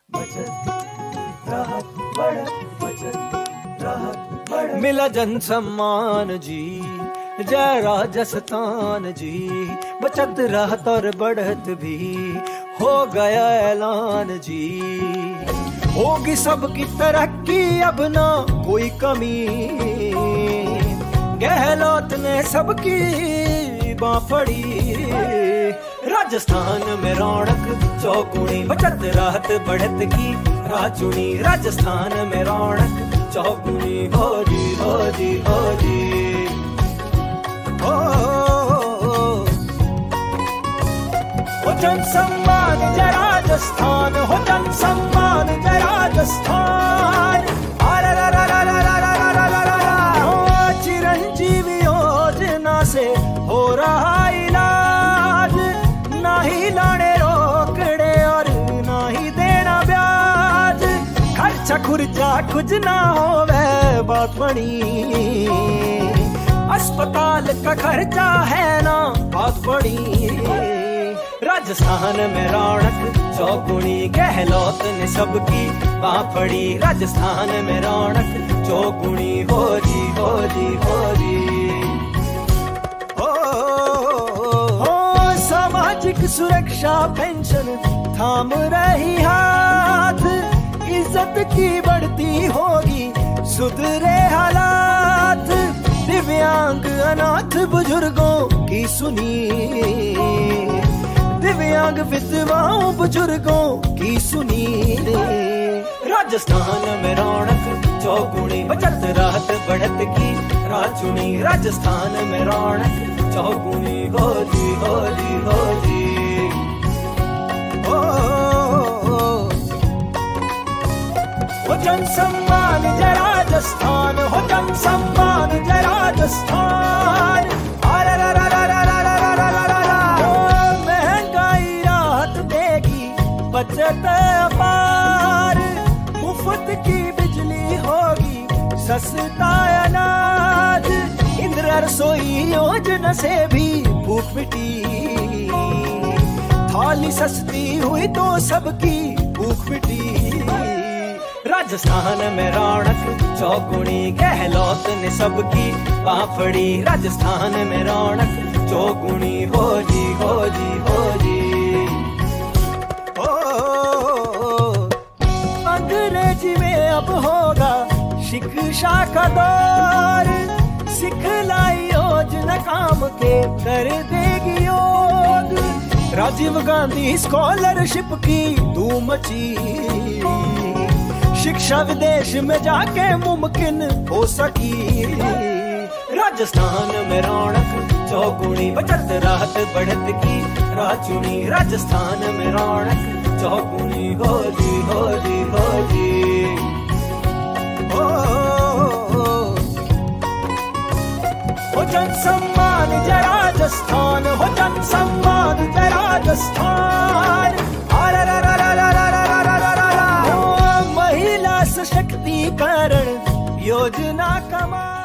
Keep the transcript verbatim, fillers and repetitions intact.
बचत राहत बढ़त, बचत राहत बढ़त। मिला जन सम्मान जी, जय राजस्थान जी। बचत राहत और बढ़त भी हो गया ऐलान जी। होगी सबकी तरक्की अब ना कोई कमी, गहलोत ने सबकी बाँ फड़ी। राजस्थान में रौनक चौगुनी, बचत राहत बढ़त की राह चुनी। राजस्थान में रौनक चौगुनी, हो जी हो जी हो जी हो। हो जन सम्मान जय राजस्थान, हो जन सम्मान जय राजस्थान। चिरंजीवी योजना से हो रहा इलाज, ना ही लाने रोकड़े और ना ही देना ब्याज। खर्चा खुर्चा कुछ ना हो वह बात बड़ी, अस्पताल का खर्चा है ना बात बड़ी। राजस्थान में रौनक चौगुनी, गहलोत ने सबकी बाँ फड़ी। राजस्थान में रौनक चौगुनी, हो जी हो जी हो जी हो, हो। सामाजिक सुरक्षा पेंशन थाम रही हाथ, इज्जत की बढ़ती होगी सुधरे हालात। दिव्यांग अनाथ बुजुर्गों की सुनी, दिव्यांग विधवाओं बुजुर्गों की सुनी। राजस्थान में रौनक चौगुनी, बचत राहत बढ़त की राह चुनी। राजस्थान में रौनक चौगुनी, हो जी हो जी हो जी हो। हो जन सम्मान जय राजस्थान, हो जन सम्मान जय राजस्थान। महंगाई राहत देगी बचत अपार, मुफ्त की बिजली होगी सस्ता अनाज। इंदिरा रसोई योजना से भी भूख मिटी, थाली सस्ती हुई तो सबकी भूख मिटी। राजस्थान में रौनक चौगुनी, गहलोत ने सबकी बाँ फड़ी। राजस्थान में रौनक चौगुनी, हो जी हो जी हो जी हो। अंग्रेजी में अब होगा शिक्षा का दौर, सिखलाई योजना काम के कर देगी योग। राजीव गांधी स्कॉलरशिप की धूम मची, शिक्षा विदेश में जाके मुमकिन हो सकी। राजस्थान में रौनक चौगुनी, बचत राहत बढ़त की राह चुनी। राजस्थान में रौनक चौगुनी, हो जी हो जी हो जी हो। हो जन सम्मान जय राजस्थान, हो जन सम्मान जय राजस्थान। महिला सशक्तिकरण योजना कमा